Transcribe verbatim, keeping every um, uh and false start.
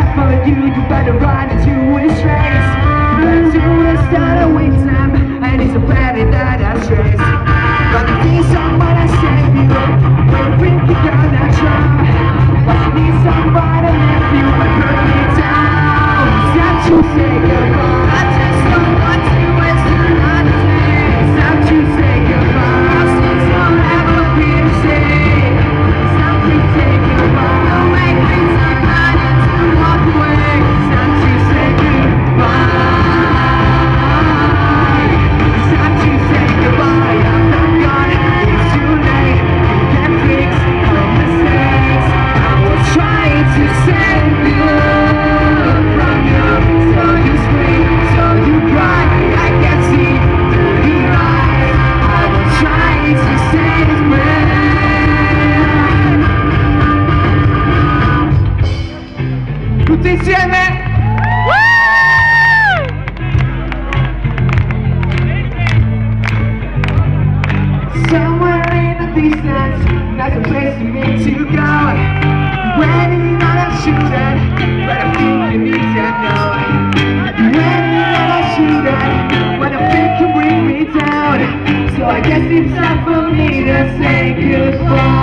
follow you, you better run into his race. But soon as start with him, and it's a planet that has trace. But the need someone to save you, when you think you're gonna try. But you need somebody to lift you and bring you down. It's time to say goodbye. I just don't want to waste another day. It's time to say goodbye. I'll see you'll never be the same. It's time to say goodbye. Don't make things like that to walk away. It's time to say goodbye. It's time to say goodbye. I'm not gonna, it's too late. You can't fix our mistakes. I was trying to save you from you. So you scream, so you cry. I can see through your eyes. I was trying to save me. Tutti insieme! Somewhere in the distance, that's a place for me to go. Waiting on a shooter, but I think you need to know. Waiting on a shooter, but I think you bring me down. So I guess it's time for me to say goodbye.